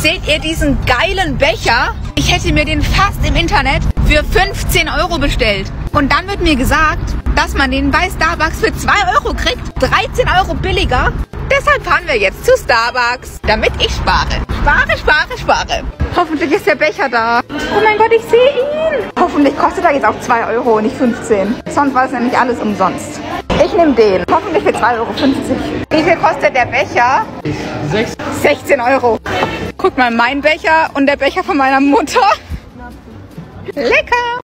Seht ihr diesen geilen Becher? Ich hätte mir den fast im Internet für 15 € bestellt. Und dann wird mir gesagt, dass man den bei Starbucks für 2 € kriegt. 13 € billiger. Deshalb fahren wir jetzt zu Starbucks, damit ich spare. Spare. Hoffentlich ist der Becher da. Oh mein Gott, ich sehe ihn. Hoffentlich kostet er jetzt auch 2 € und nicht 15. Sonst war es nämlich alles umsonst. Ich nehme den. Hoffentlich für 2,50 €. Wie viel kostet der Becher? 16 €. Guck mal, mein Becher und der Becher von meiner Mutter. Lecker.